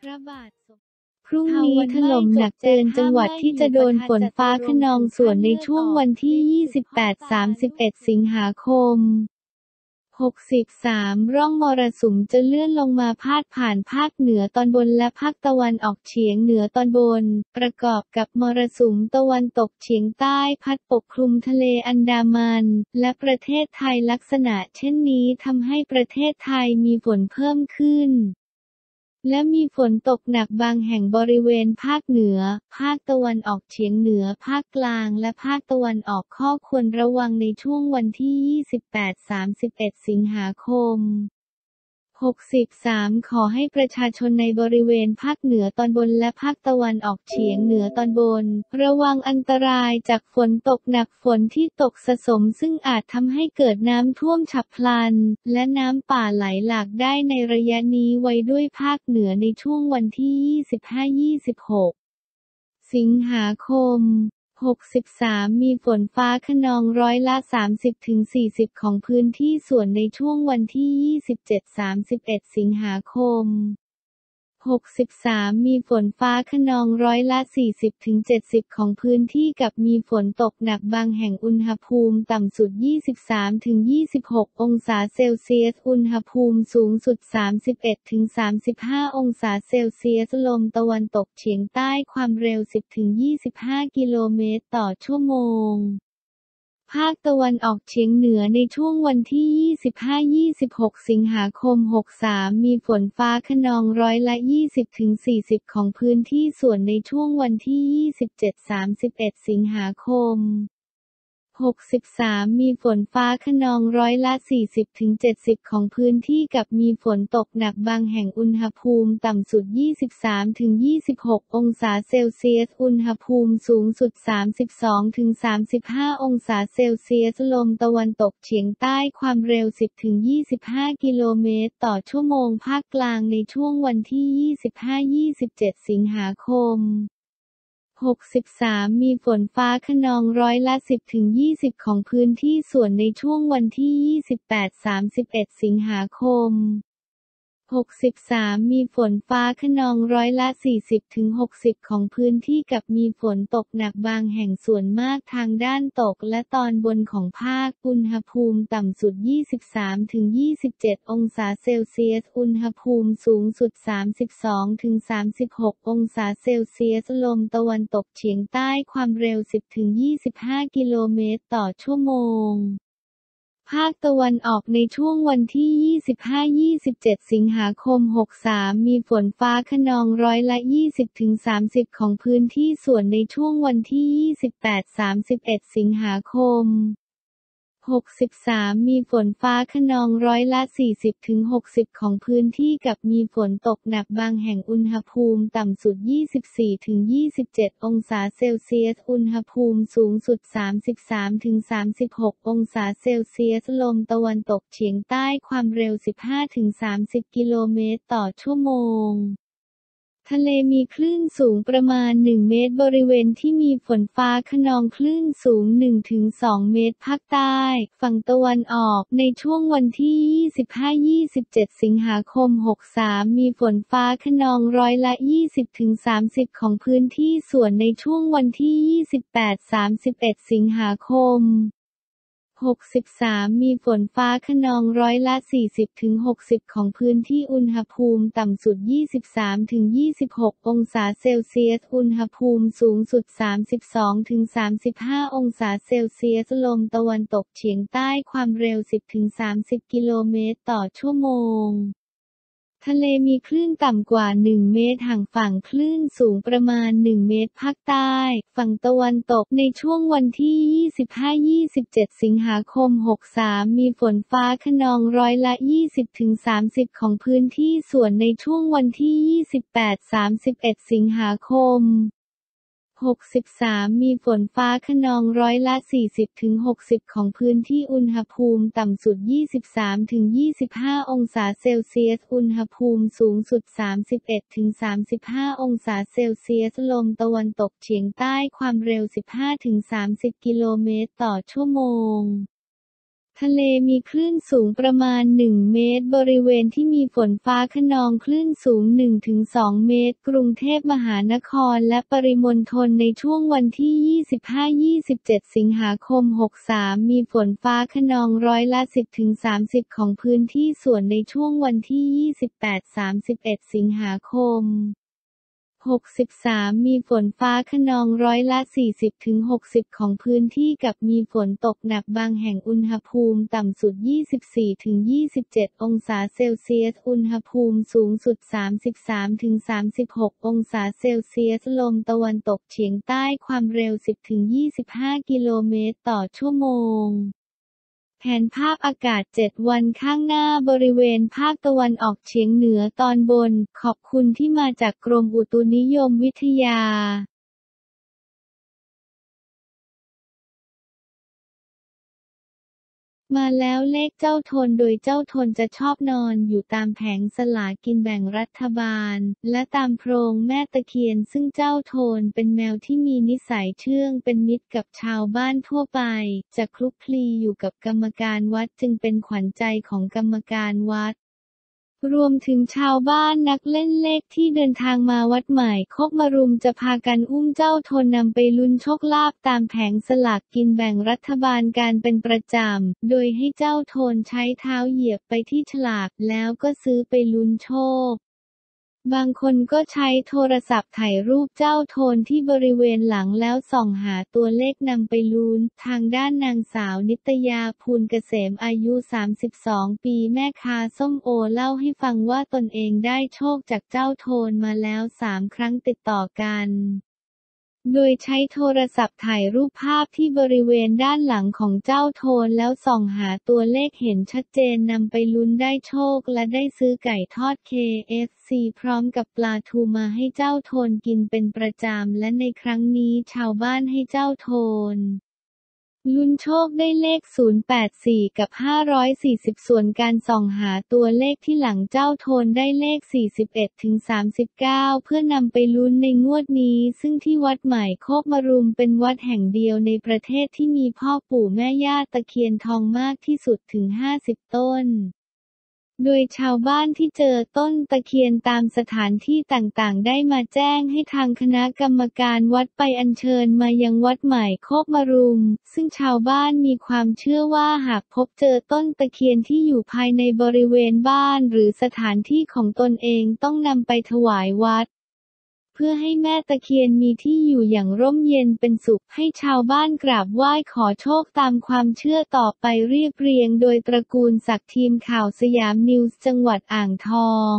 พระบาทสมพรุ่งนี้ถล่มหนักเตือนจังหวัดที่จะโดนฝนฟ้าคะนองส่วนในช่วงวันที่ 28-31 สิงหาคม 63 ร่องมรสุมจะเลื่อนลงมาพาดผ่านภาคเหนือตอนบนและภาคตะวันออกเฉียงเหนือตอนบน ประกอบกับมรสุมตะวันตกเฉียงใต้พัดปกคลุมทะเลอันดามัน และประเทศไทยลักษณะเช่นนี้ทำให้ประเทศไทยมีฝนเพิ่มขึ้นและมีฝนตกหนักบางแห่งบริเวณภาคเหนือ ภาคตะวันออกเฉียงเหนือ ภาคกลาง และภาคตะวันออกข้อควรระวังในช่วงวันที่ 28-31 สิงหาคม 63 ขอให้ประชาชนในบริเวณภาคเหนือตอนบนและภาคตะวันออกเฉียงเหนือตอนบน ระวังอันตรายจากฝนตกหนักฝนที่ตกสะสมซึ่งอาจทำให้เกิดน้ำท่วมฉับพลัน และน้ำป่าไหลหลากได้ในระยะนี้ไว้ด้วยภาคเหนือในช่วงวันที่ 25-26 สิงหาคม 63 มีฝนฟ้าคะนองร้อยละ 30-40 ของพื้นที่ส่วนในช่วงวันที่ 27-31 สิงหาคม 63 มีฝนฟ้าคะนองร้อยละ 40-70 ของพื้นที่กับมีฝนตกหนักบางแห่งอุณหภูมิต่ำสุด 23-26 องศาเซลเซียสอุณหภูมิสูงสุด 31-35 องศาเซลเซียสลมตะวันตกเฉียงใต้ความเร็ว 10-25 กิโลเมตรต่อชั่วโมงภาคตะวันออกเฉียงเหนือในช่วงวันที่ 25-26 สิงหาคม 63 มีฝนฟ้าคะนองร้อยละ 20-40 ของพื้นที่ส่วนในช่วงวันที่ 27-31 สิงหาคม 63 มีฝนฟ้าคะนองร้อยละ 40-70 ของพื้นที่กับมีฝนตกหนักบางแห่งอุณหภูมิต่ำสุด 23-26 องศาเซลเซียสอุณหภูมิสูงสุด 32-35 องศาเซลเซียสลมตะวันตกเฉียงใต้ความเร็ว 10-25 กิโลเมตรต่อชั่วโมงภาคกลางในช่วงวันที่ 25-27 สิงหาคม 63 มีฝนฟ้าคะนองร้อยละ 10-20 ของพื้นที่ส่วนในช่วงวันที่ 28-31 สิงหาคม 63 มีฝนฟ้าคะนองร้อยละ 40-60 ของพื้นที่กับมีฝนตกหนักบางแห่งส่วนมากทางด้านตกและตอนบนของภาคอุณหภูมิต่ำสุด 23-27 องศาเซลเซียสอุณหภูมิสูงสุด 32-36 องศาเซลเซียสลมตะวันตกเฉียงใต้ความเร็ว 10-25 กิโลเมตรต่อชั่วโมงภาคตะวันออกในช่วงวันที่ 25-27 สิงหาคม 63 มีฝนฟ้าคะนองร้อยละ 20-30 ของพื้นที่ส่วนในช่วงวันที่ 28-31 สิงหาคม 63 มีฝนฟ้าคะนองร้อยละ 40-60 ของพื้นที่กับมีฝนตกหนักบางแห่งอุณหภูมิต่ำสุด 24-27 องศาเซลเซียสอุณหภูมิสูงสุด 33-36 องศาเซลเซียสลมตะวันตกเฉียงใต้ความเร็ว 15-30 กิโลเมตรต่อชั่วโมงทะเลมีคลื่นสูงประมาณ 1 เมตรบริเวณที่มีฝนฟ้าคะนองคลื่นสูง 1-2 เมตรภาคใต้ฝั่งตะวันออกในช่วงวันที่ 25-27 สิงหาคม 63 มีฝนฟ้าคะนองร้อยละ 20-30 ของพื้นที่ส่วนในช่วงวันที่ 28-31 สิงหาคม 63 มีฝนฟ้าคะนองร้อยละ 40-60 ของพื้นที่อุณหภูมิต่ำสุด 23-26 องศาเซลเซียสอุณหภูมิสูงสุด 32-35 องศาเซลเซียสลมตะวันตกเฉียงใต้ความเร็ว 10-30 กิโลเมตรต่อชั่วโมงทะเลมีคลื่นต่ำกว่า 1 เมตรห่างฝั่งคลื่นสูงประมาณ 1 เมตรภาคใต้ฝั่งตะวันตกในช่วงวันที่ 25-27 สิงหาคม 63 มีฝนฟ้าคะนองร้อยละ 20-30 ของพื้นที่ส่วนในช่วงวันที่ 28-31 สิงหาคม 63 มีฝนฟ้าคะนองร้อยละ 40-60 ของพื้นที่อุณหภูมิต่ำสุด 23-25 องศาเซลเซียสอุณหภูมิสูงสุด 31-35 องศาเซลเซียสลมตะวันตกเฉียงใต้ความเร็ว 15-30 กิโลเมตรต่อชั่วโมงทะเลมีคลื่นสูงประมาณ 1 เมตร บริเวณที่มีฝนฟ้าคะนองคลื่นสูง 1-2 เมตร กรุงเทพมหานครและปริมณฑลในช่วงวันที่ 25-27 สิงหาคม 63 มีฝนฟ้าคะนองร้อยละ 10-30 ของพื้นที่ส่วนในช่วงวันที่ 28-31 สิงหาคม 63 มีฝนฟ้าคะนองร้อยละ 40-60 ของพื้นที่กับมีฝนตกหนักบางแห่งอุณหภูมิต่ำสุด 24-27 องศาเซลเซียส อุณหภูมิสูงสุด 33-36 องศาเซลเซียส ลมตะวันตกเฉียงใต้ความเร็ว 10-25 กิโลเมตรต่อชั่วโมงแผนภาพอากาศ 7 วันข้างหน้าบริเวณภาคตะวันออกเฉียงเหนือตอนบน ขอบคุณที่มาจากกรมอุตุนิยมวิทยามาแล้วเลขเจ้าโทนโดยเจ้าโทนจะชอบนอนอยู่ตามแผงสลากกินแบ่งรัฐบาลและตามโพรงแม่ตะเคียนซึ่งเจ้าโทนเป็นแมวที่มีนิสัยเชื่องเป็นมิตรกับชาวบ้านทั่วไปจะคลุกคลีอยู่กับกรรมการวัดจึงเป็นขวัญใจของกรรมการวัดรวมถึงชาวบ้านนักเล่นเลขที่เดินทางมาวัดใหม่โคกมรุมจะพากันอุ้มเจ้าโทนนำไปลุ้นโชคลาภตามแผงสลากกินแบ่งรัฐบาลการเป็นประจำโดยให้เจ้าโทนใช้เท้าเหยียบไปที่ฉลากแล้วก็ซื้อไปลุ้นโชคบางคนก็ใช้โทรศัพท์ถ่ายรูปเจ้าโทนที่บริเวณหลังแล้วส่องหาตัวเลขนำไปลุ้นทางด้านนางสาวนิตยาภูลเกษมอายุ 32 ปีแม่ค้าส้มโอเล่าให้ฟังว่าตนเองได้โชคจากเจ้าโทนมาแล้ว 3 ครั้งติดต่อกันโดยใช้โทรศัพท์ถ่ายรูปภาพที่บริเวณด้านหลังของเจ้าโทนแล้วส่องหาตัวเลขเห็นชัดเจนนำไปลุ้นได้โชคและได้ซื้อไก่ทอด KFC พร้อมกับปลาทูมาให้เจ้าโทนกินเป็นประจำและในครั้งนี้ชาวบ้านให้เจ้าโทนลุ้นโชคได้เลข 084 กับ 540 ส่วนการส่องหาตัวเลขที่หลังเจ้าโทนได้เลข 41-39 เพื่อนำไปลุ้นในงวดนี้ซึ่งที่วัดใหม่โคกมรุมเป็นวัดแห่งเดียวในประเทศที่มีพ่อปู่แม่ย่าตะเคียนทองมากที่สุดถึง 50 ต้นโดยชาวบ้านที่เจอต้นตะเคียนตามสถานที่ต่างๆได้มาแจ้งให้ทางคณะกรรมการวัดไปอัญเชิญมายังวัดใหม่โคกมรุมซึ่งชาวบ้านมีความเชื่อว่าหากพบเจอต้นตะเคียนที่อยู่ภายในบริเวณบ้านหรือสถานที่ของตนเองต้องนำไปถวายวัดเพื่อให้แม่ตะเคียนมีที่อยู่อย่างร่มเย็นเป็นสุขให้ชาวบ้านกราบไหว้ขอโชคตามความเชื่อต่อไปเรียบเรียงโดยตระกูลศักดิ์ทีมข่าวสยามนิวส์จังหวัดอ่างทอง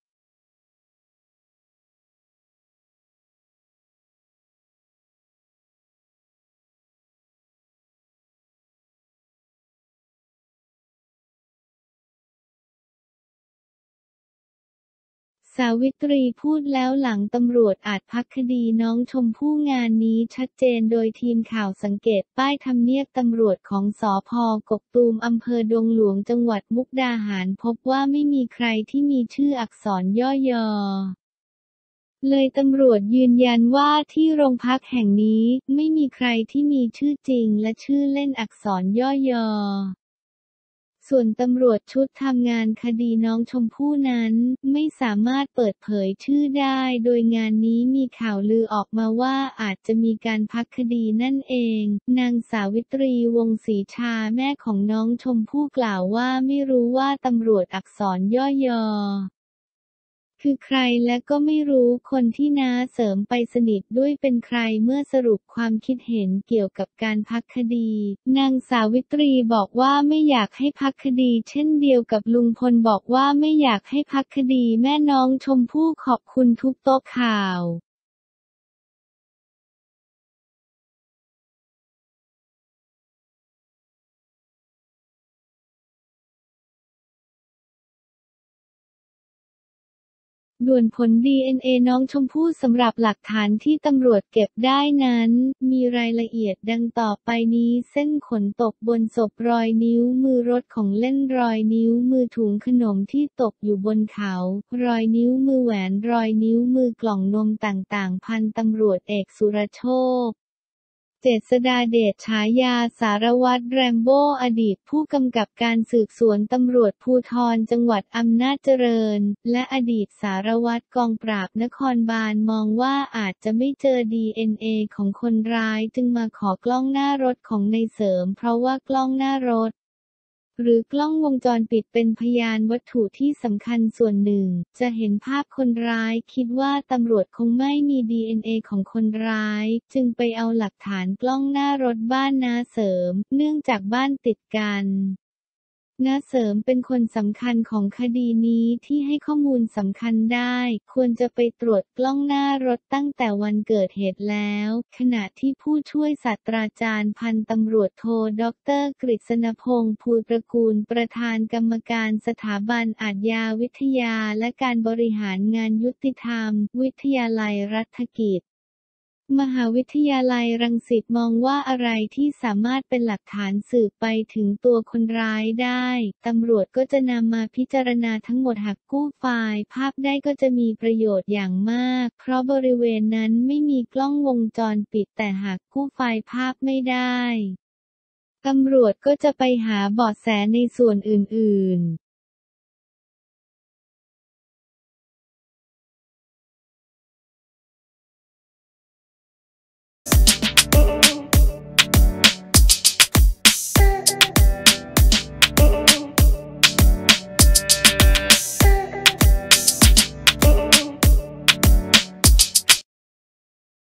สาวิตรีพูดแล้วหลังตำรวจอาจพักคดีน้องชมพู่งานนี้ชัดเจนโดยทีมข่าวสังเกตป้ายทำเนียบตำรวจของสภ.กกตูมอำเภอดงหลวงจังหวัดมุกดาหารพบว่าไม่มีใครที่มีชื่ออักษรย่อยอเลยตำรวจยืนยันว่าที่โรงพักแห่งนี้ไม่มีใครที่มีชื่อจริงและชื่อเล่นอักษรย่อยอส่วนตำรวจชุดทำงานคดีน้องชมพู่นั้นไม่สามารถเปิดเผยชื่อได้โดยงานนี้มีข่าวลือออกมาว่าอาจจะมีการพักคดีนั่นเองนางสาวิตรีวงศ์ศรีชาแม่ของน้องชมพู่กล่าวว่าไม่รู้ว่าตำรวจอักษรย่อยอคือใครและก็ไม่รู้คนที่น้าเสริมไปสนิทด้วยเป็นใครเมื่อสรุปความคิดเห็นเกี่ยวกับการพักคดีนางสาวิตรีบอกว่าไม่อยากให้พักคดีเช่นเดียวกับลุงพลบอกว่าไม่อยากให้พักคดีแม่น้องชมพู่ขอบคุณทุกโต๊ะข่าวด่วนผล DNA น้องชมพู่สำหรับหลักฐานที่ตำรวจเก็บได้นั้นมีรายละเอียดดังต่อไปนี้เส้นขนตกบนศพรอยนิ้วมือรถของเล่นรอยนิ้วมือถุงขนมที่ตกอยู่บนเขารอยนิ้วมือแหวนรอยนิ้วมือกล่องนมต่างๆพันตำรวจเอกสุรโชคเจษฎาเดชฉายาสารวัตรแรมโบ้อดีตผู้กำกับการสืบสวนตำรวจภูธรจังหวัดอำนาจเจริญและอดีตสารวัตรกองปราบนครบาลมองว่าอาจจะไม่เจอ DNA ของคนร้ายจึงมาขอกล้องหน้ารถของนายเสริมเพราะว่ากล้องหน้ารถหรือกล้องวงจรปิดเป็นพยานวัตถุที่สำคัญส่วนหนึ่งจะเห็นภาพคนร้ายคิดว่าตำรวจคงไม่มี DNA ของคนร้ายจึงไปเอาหลักฐานกล้องหน้ารถบ้านน้าเสริมเนื่องจากบ้านติดกันน้าเสริมเป็นคนสำคัญของคดีนี้ที่ให้ข้อมูลสำคัญได้ควรจะไปตรวจกล้องหน้ารถตั้งแต่วันเกิดเหตุแล้วขณะที่ผู้ช่วยศาสตราจารย์พันตำรวจโทดร.กฤษณพงษ์ภูตระกูลประธานกรรมการสถาบันอาชญาวิทยาและการบริหารงานยุติธรรมวิทยาลัยรัฐกิจมหาวิทยาลัยรังสิตมองว่าอะไรที่สามารถเป็นหลักฐานสืบไปถึงตัวคนร้ายได้ตำรวจก็จะนำมาพิจารณาทั้งหมดหากกู้ไฟล์ภาพได้ก็จะมีประโยชน์อย่างมากเพราะบริเวณนั้นไม่มีกล้องวงจรปิดแต่หากกู้ไฟล์ภาพไม่ได้ตำรวจก็จะไปหาเบาะแสในส่วนอื่นๆ